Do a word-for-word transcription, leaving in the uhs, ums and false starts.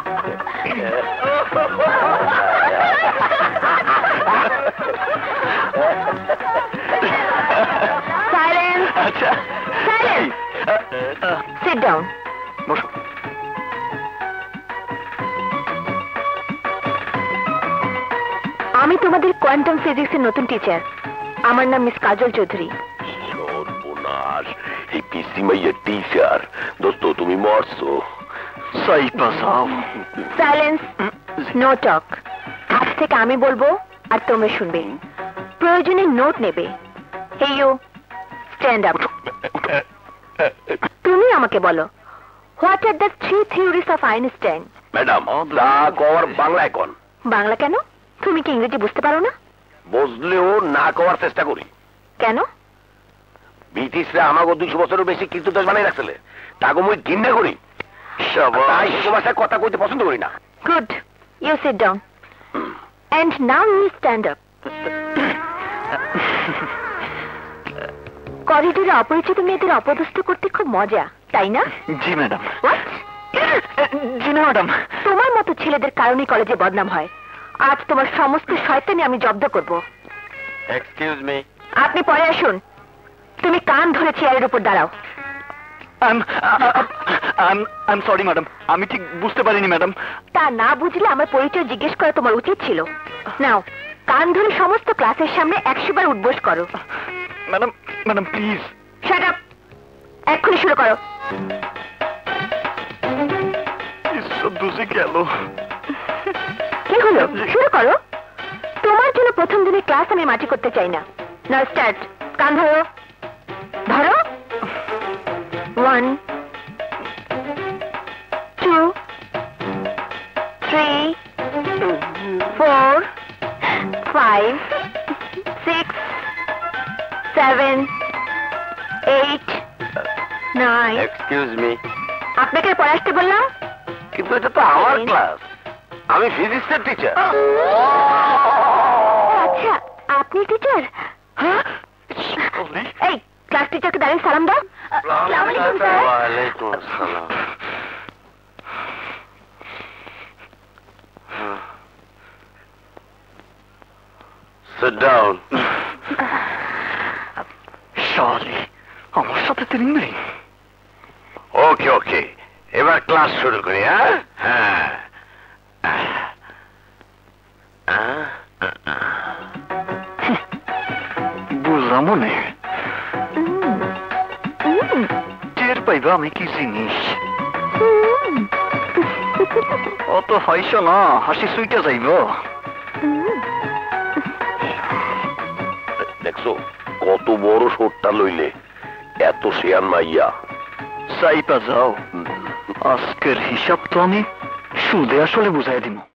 Silence. আচ্ছা Silence. Sit down. বসো। আমি তোমাদের কোয়ান্টাম ফিজিক্সের নতুন টিচার। আমার নাম মিস কাজল চৌধুরী। সর্বনাশ, এই পিসি মাইয়ের টিচার। দোস্ত তুমি মরছো। Silence, no talk. আজ থেকে আমি বলবো আর তোমরা শুনবে। প্রয়োজনে নোট নেবে। Hey you, stand up. তুমি আমাকে বলো, what are the three theories of Einstein? Madam তা কওয়ার বাংলায় কোন? বাংলা কেন? তুমি কি ইংরেজি বুঝতে পারো না? বুঝলেও না কওয়ার চেষ্টা করি। কেন? ব্রিটিশরা আমাকে দুইশো বছরের বেশি কীর্তিদাস বানাই রাখছিলে, তাকে মুই ঘৃণা করি। তাই হিন্দু ভাষায় কথা কইতে পছন্দ করি না। Good, you sit down and now you stand up. করিডোরে অপরিচিত মেয়েদের অপদস্থ করতে খুব মজা, তাই না? জি ম্যাডাম। জি না ম্যাডাম। তোমার মতো ছেলেদের কারণে কলেজে বদনাম হয়। আজ তোমার সমস্ত শয়তানি আমি জব্দ করব। Excuse me. আপনি পরে আসুন। তুমি কান ধরে চেয়ারের উপর দাঁড়াও। আই এম সরি ম্যাডাম, আমি ঠিক বুঝতে পারিনি ম্যাডাম। তা না বুঝলে আমার পরিচয় জিজ্ঞেস করা তোমার উচিত ছিল। নাও, কান ধরে সমস্ত ক্লাসের সামনে একশো বার উদ্বোস করো। Madam madam please. Shut up, এক্ষুনি শুরু করো। বুঝে গেল। কি হলো? শুরু করো। তোমার জন্য প্রথম দিনের ক্লাস আমি মাটি করতে চাই না। Now start. কান ধরো, ধরো। One, two, three, four, five, six, seven, eight, nine. Excuse me. আপনাকে পড়ে আসতে বললাম। কিন্তু এটা তো আমার ক্লাস, আমি ফিজিক্সের টিচার। আচ্ছা, আপনি টিচার? হ্যাঁ। এই ক্লাস টিচারকে দাঁড়িয়ে সালাম দাও। আসসালামু আলাইকুম স্যার। ওয়ালাইকুম আসসালাম। Sit down. সরি, আমার সাথে তিনি নেই। ওকে ওকে, এবার ক্লাস শুরু করি। হ্যাঁ হ্যাঁ, বুঝলাম মনে টের পাইবা আমি কি জিনিস। অত হাইস না, হাসি সুইটা যাইব। দেখছো কত বড় শোটটা লইলে, এত শেয়ান মাইয়া। সাইপা যাও, আজকের হিসাব তো আমি সুদে আসলে বুঝাই দিব।